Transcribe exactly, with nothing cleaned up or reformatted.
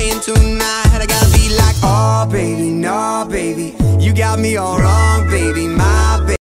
talking tonight. I gotta be like, oh baby, no baby, you got me all wrong, baby, my baby.